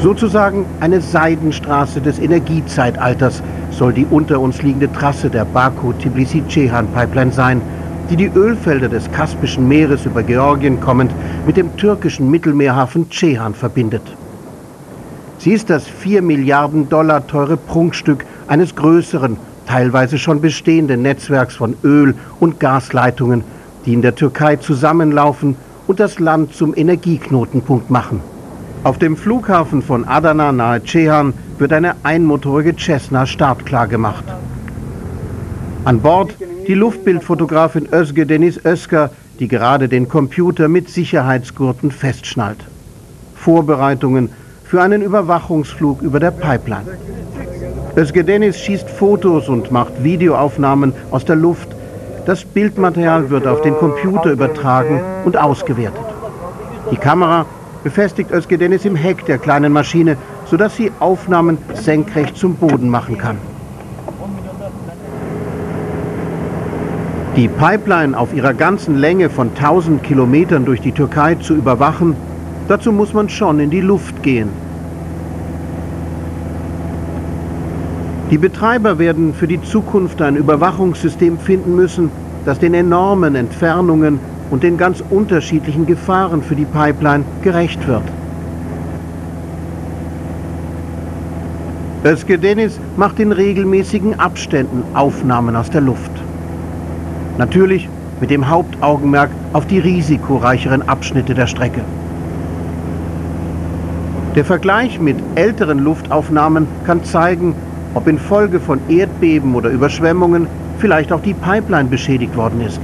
Sozusagen eine Seidenstraße des Energiezeitalters soll die unter uns liegende Trasse der Baku-Tbilisi-Ceyhan-Pipeline sein, die die Ölfelder des Kaspischen Meeres über Georgien kommend mit dem türkischen Mittelmeerhafen Ceyhan verbindet. Sie ist das 4 Milliarden Dollar teure Prunkstück eines größeren, teilweise schon bestehenden Netzwerks von Öl- und Gasleitungen, die in der Türkei zusammenlaufen und das Land zum Energieknotenpunkt machen. Auf dem Flughafen von Adana nahe Ceyhan wird eine einmotorige Cessna startklar gemacht. An Bord die Luftbildfotografin Özge Deniz Özker, die gerade den Computer mit Sicherheitsgurten festschnallt. Vorbereitungen für einen Überwachungsflug über der Pipeline. Özge Deniz schießt Fotos und macht Videoaufnahmen aus der Luft. Das Bildmaterial wird auf den Computer übertragen und ausgewertet. Die Kamera befestigt Özge Deniz im Heck der kleinen Maschine, sodass sie Aufnahmen senkrecht zum Boden machen kann. Die Pipeline auf ihrer ganzen Länge von 1000 Kilometern durch die Türkei zu überwachen, dazu muss man schon in die Luft gehen. Die Betreiber werden für die Zukunft ein Überwachungssystem finden müssen, das den enormen Entfernungen und den ganz unterschiedlichen Gefahren für die Pipeline gerecht wird. Özge Deniz macht in regelmäßigen Abständen Aufnahmen aus der Luft. Natürlich mit dem Hauptaugenmerk auf die risikoreicheren Abschnitte der Strecke. Der Vergleich mit älteren Luftaufnahmen kann zeigen, ob infolge von Erdbeben oder Überschwemmungen vielleicht auch die Pipeline beschädigt worden ist.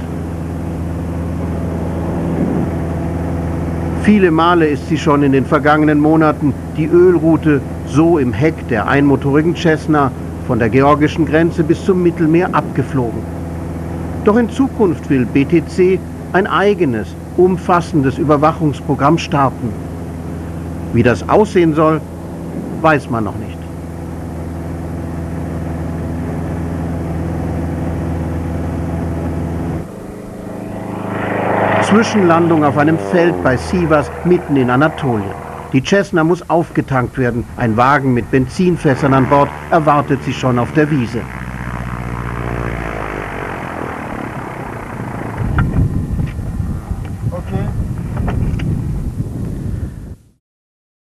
Viele Male ist sie schon in den vergangenen Monaten die Ölroute so im Heck der einmotorigen Cessna von der georgischen Grenze bis zum Mittelmeer abgeflogen. Doch in Zukunft will BTC ein eigenes, umfassendes Überwachungsprogramm starten. Wie das aussehen soll, weiß man noch nicht. Zwischenlandung auf einem Feld bei Sivas mitten in Anatolien. Die Cessna muss aufgetankt werden. Ein Wagen mit Benzinfässern an Bord erwartet sie schon auf der Wiese.